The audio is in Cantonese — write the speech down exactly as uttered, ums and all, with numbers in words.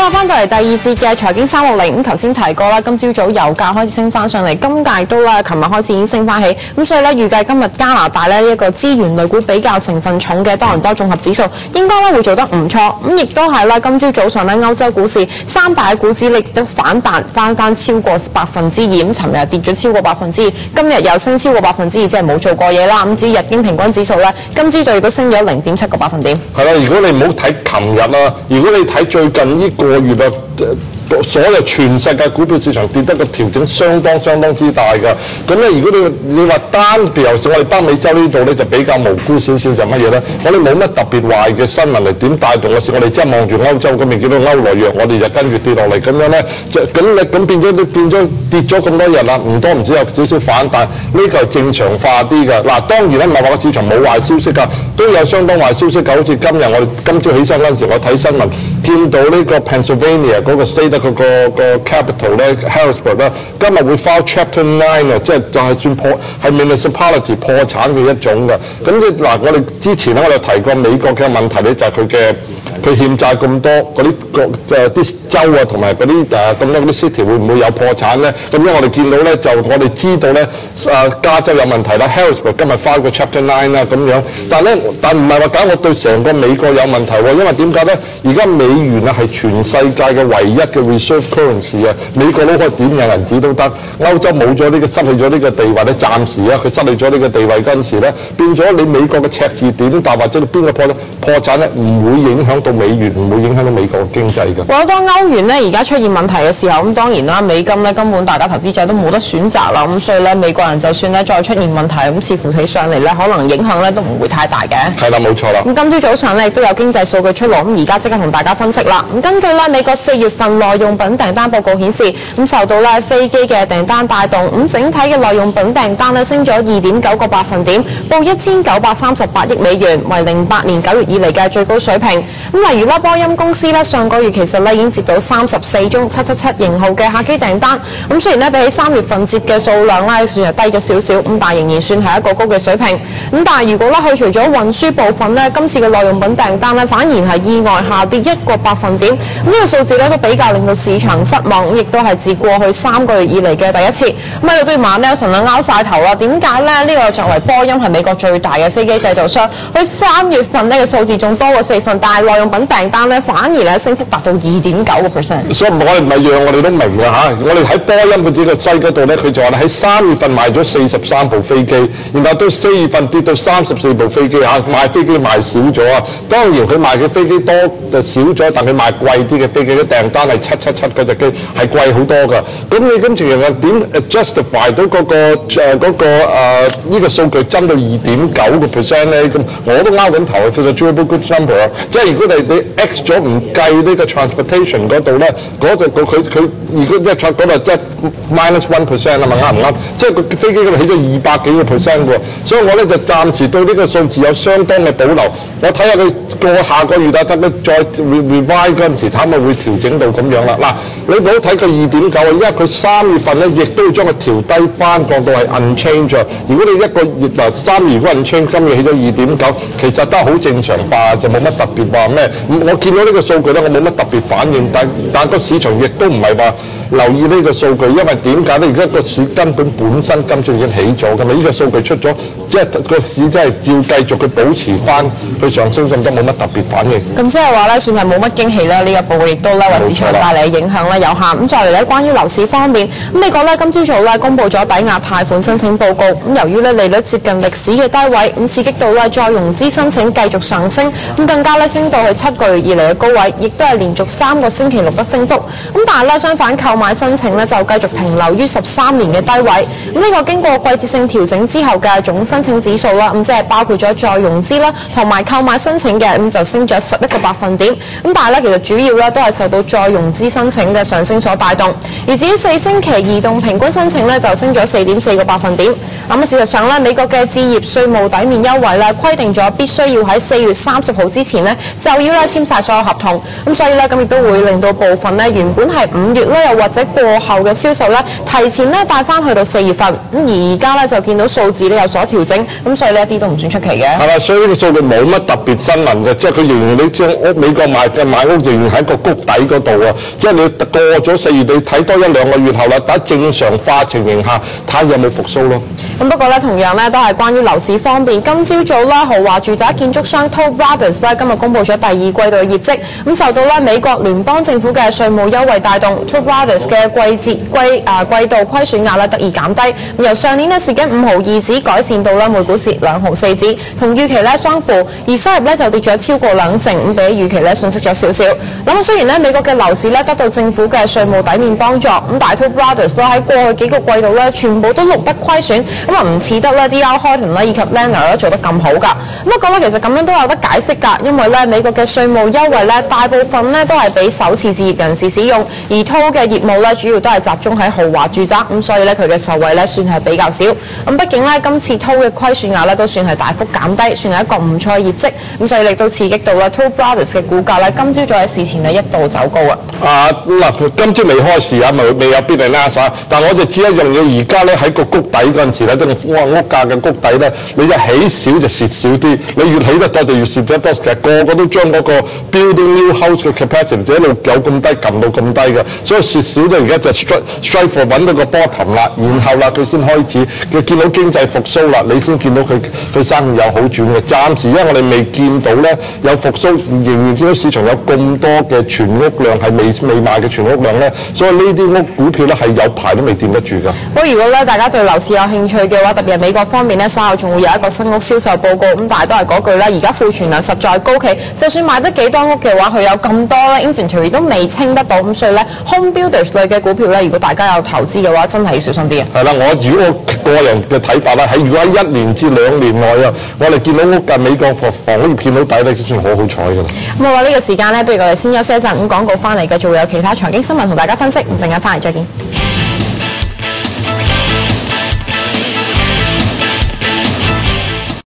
啦，翻到嚟第二節嘅財經三六零，咁頭先提過啦，今朝早油價開始升翻上嚟，金價都啦，琴日開始已經升翻起，咁所以咧預計今日加拿大咧呢一個資源類股比較成分重嘅多倫多綜合指數應該咧會做得唔錯，咁亦都係啦，今朝早上咧歐洲股市三大股指亦都反彈翻翻超過百分之二，咁尋日跌咗超過百分之二，今日又升超過百分之二，即係冇做過嘢啦。咁至於日經平均指數咧，今朝早亦都升咗零點七個百分點。係啦， 如果你唔好睇琴日啦，如果你睇最近呢個月啊，所有全世界股票市場跌得個調整相當相當之大㗎。咁咧，如果你你話單譬如我哋北美洲呢度咧就比較無辜少少，就乜嘢咧？我哋冇乜特別壞嘅新聞嚟點帶動嘅事，我哋真係望住歐洲嗰邊見到歐羅弱，我哋就跟住跌落嚟咁樣咧，咁你咁變咗變咗跌咗咁多日啦，唔多唔少有少少反彈，呢個係正常化啲㗎。嗱，當然咧唔係話個市場冇壞消息㗎，都有相當壞消息㗎。好似今日我哋今朝起身嗰陣時，我睇新聞見到呢個 Pennsylvania 嗰個 state 嗰、嗰個、嗰個 capital 咧 Harrisburg 咧，今日會 file Chapter Nine 啊，即係就係算破係 municipality 破產嘅一種㗎。咁即嗱，我哋之前咧我哋提過美國嘅問題咧，就係佢嘅佢欠債咁多，嗰啲個誒啲州啊同埋嗰啲誒咁多嗰啲 city 會唔會有破產咧？咁因為我哋見到咧，就我哋知道咧誒加州有問題啦 ，Harrisburg 今日 file 個 Chapter Nine 啦咁樣，但係咧但唔係話搞我對成個美國有問題喎，因為點解咧？而家美元啊係全世界嘅唯一嘅 reserve currency 啊，美國佬可以點印銀紙都得，歐洲冇咗呢個失去咗呢個地位咧，暫時啊佢失去咗呢個地位嗰陣時咧，變咗你美國嘅赤字點大或者你邊個破破產咧，唔會影響到美元，唔會影響到美國嘅經濟嘅。 好多歐元咧而家出現問題嘅時候，咁當然啦，美金咧根本大家投資者都冇得選擇啦，咁所以咧美國人就算咧再出現問題，咁似乎起上嚟咧可能影響咧都唔會太大嘅。 係啦，冇錯啦。 咁今朝早上咧亦都有經濟數據出爐，咁而家即刻同大家分析啦。咁根據咧美國四月份耐用品訂單報告顯示，咁受到咧飛機嘅訂單帶動，咁整體嘅耐用品訂單咧升咗二點九個百分點，報一千九百三十八億美元，為零八年九月以嚟嘅最高水平。咁例如啦，波音公司咧上個月其實咧已經接到三十四宗七七七型號嘅客機訂單，咁雖然咧比起三月份接嘅數量咧算係低咗少少，咁但係仍然算係一個高嘅水平。咁但係如果咧去除咗運輸部分咧，今次嘅耐用品訂單咧反而係意外下跌一個百分點，咁呢個數字咧都比較令到市場失望，咁亦都係自過去三個月以嚟嘅第一次。咁喺度都要問 Nelson 啦，拗晒頭啦，點解咧呢個作為波音係美國最大嘅飛機製造商，佢三月份呢個數字仲多過四月份，但係耐用品訂單咧反而咧升幅達到二點九個 percent。 所以我哋唔係讓我哋都明㗎嚇，我哋喺波音佢自己個西嗰度咧，佢就話喺三月份賣咗四十三部飛機，然後到四月份跌到三十四部飛機嚇，賣飛機賣少咗啊。當然佢賣嘅飛機多就少咗，但佢賣貴啲嘅飛機嘅訂單係七七七嗰隻機係貴好多㗎。咁你跟住又點 justify 到嗰、嗰個誒嗰、呃嗰個誒呢、呃呢個數據增到二點九個 percent 咧？咁我都拗緊頭啊，叫做 durable goods number 啊，即係如果你你 X 咗唔計呢個 transportation 嗰度咧，嗰隻佢佢如果一 transport 嗰度即係 minus one percent 啊嘛，啱唔啱？即係個飛機嗰度起咗二百幾個 percent 喎，所以我咧就暫時對呢個數字有相當嘅保留。我睇下佢過下個月啊，得佢再 revise 嗰陣時，睇咪會調整到咁樣啦。嗱，你唔好睇個二點九啊，因為佢三月份咧亦都要將佢調低翻，降到係 unchange。如果你一個月嗱三月如果 unchange，今月起咗二點九，其實都係好正常化，就冇乜特別話咩。我見到呢個數據咧，我冇乜特別反應，但但個市場亦都唔係話留意呢個數據，因為點解咧？而家個市根本本身今朝已經起咗㗎嘛，呢個數據出咗，即係個市真係照繼續佢保持翻佢上升，咁都冇乜特別反應。 咁即係話咧，算係冇乜驚喜啦。呢、這個報告亦都咧為市場帶嚟嘅影響咧有限。咁再嚟咧，關於樓市方面，咁美國咧今朝早咧公布咗抵押貸款申請報告。咁由於咧利率接近歷史嘅低位，咁刺激到咧再融資申請繼續上升，咁更加咧升到去七個月以嚟嘅高位，亦都係連續三個星期錄得升幅。咁但係咧相反，購買申請咧就繼續停留於十三年嘅低位。咁呢個經過季節性調整之後嘅總申請指數啦，咁即係包括咗再融資啦同埋購買申請嘅，咁就升咗十一個百分點。咁但係咧其實主要咧都係受到再融資申請嘅上升所帶動。而至於四星期移動平均申請咧就升咗四點四個百分點。咁事實上咧，美國嘅置業稅務抵免優惠咧規定咗必須要喺四月三十號之前咧就要咧簽晒所有合同。咁所以咧咁亦都會令到部分咧原本係五月咧又或者過後嘅銷售咧提前咧帶翻去到四月份。咁而而家咧就見到數字咧有所調整。 整，咁所以呢一啲都唔算出奇嘅。 係啦，所以呢個數據冇乜特別新聞嘅，即係佢形容你將屋美國買嘅買屋仍然喺個谷底嗰度啊，即係你過咗四月，你睇多一兩個月後啦，喺正常化情形下，睇下有冇復甦咯。 咁不過咧，同樣咧都係關於樓市方面，今朝早啦，豪華住宅建築商 Toll Brothers 咧今日公布咗第二季度嘅業績，咁受到咧美國聯邦政府嘅稅務優惠帶動 ，Toll Brothers 嘅季節季啊季度虧損額咧得以減低，咁由上年咧蝕緊五毫二子改善到咧每股蝕兩毫四子，同預期咧相符，而收入咧就跌咗超過兩成，咁比預期咧損失咗少少。咁雖然咧美國嘅樓市咧得到政府嘅稅務底面幫助，咁但係 Toll Brothers 咧喺過去幾個季度咧全部都錄得虧損，咁啊唔似得咧 D R Horton 咧以及 Lanner 咧做得咁好㗎。咁不過咧其實咁樣都有得解釋㗎，因為咧美國嘅稅務優惠咧大部分咧都係俾首次置業人士使用，而 Toll 嘅業務咧主要都係集中喺豪華住宅，咁所以咧佢嘅受惠咧算係比較少。咁畢竟咧今次 Toll 嘅虧損額咧都算係大幅減低，算係一個唔錯嘅業績，咁所以亦都刺激到啦 Toll Brothers 嘅股價咧今朝早喺市前咧一度走高啊！ 啊嗱，今朝未開市啊，未未有邊嚟拉晒，但我就知一樣嘢，而家咧喺個谷底嗰陣時咧，即係屋屋價嘅谷底咧，你就起少就蝕少啲，你越起得多就越蝕得多。其實個個都將嗰個 building new house 嘅 capacity 一路有咁低撳到咁低嘅，所以蝕少咗而家就 strike strike for 揾到個 bottom 啦，然後啦佢先開始佢見到經濟復甦啦，你先見到佢佢生意有好轉嘅。暫時因為我哋未見到咧有復甦，仍然見到市場有咁多嘅存屋量係未未賣嘅存屋量咧，所以呢啲屋股票咧係有排都未掂得住㗎。 不過如果咧大家對樓市有興趣嘅話，特別係美國方面咧，稍後仲會有一個新屋銷售報告，咁但係都係嗰句啦，而家庫存量實在高企，就算賣得幾多屋嘅話，佢有咁多咧 inventory 都未清得到，咁所以咧 home builders 類嘅股票咧，如果大家有投資嘅話，真係要小心啲嘅。 係啦，我如果我個人嘅睇法啦，喺如果喺一年至兩年內啊，我哋見到屋價美國房房屋業見到底咧，就算好好彩㗎啦。 咁好啦，呢個時間咧，不如我哋先休息一陣，咁廣告翻嚟繼續會有其他財經新聞同大家分析，咁陣間翻嚟再見。